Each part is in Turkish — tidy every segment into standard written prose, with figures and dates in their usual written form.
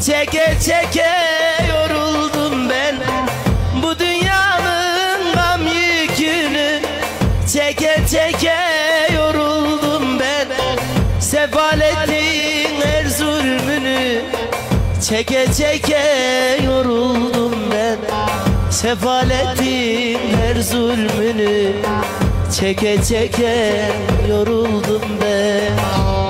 Çeke çeke yoruldum ben, bu dünyanın gam yükünü. Çeke çeke yoruldum ben, sefaletin her zulmünü. Çeke çeke yoruldum ben, sefaletin her zulmünü. Çeke çeke yoruldum ben.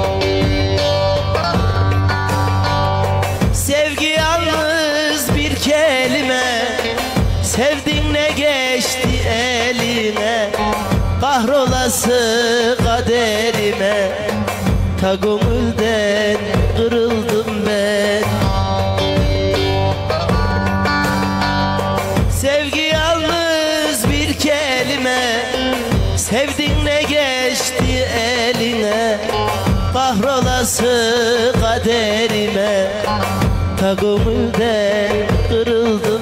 Sevgi yalnız bir kelime, sevdin ne geçti eline. Kahrolası kaderime, ta gönülden kırıldım ben. Sevgi yalnız bir kelime, sevdin ne geçti eline. Kahrolası kaderime, ta gönülden kırıldım.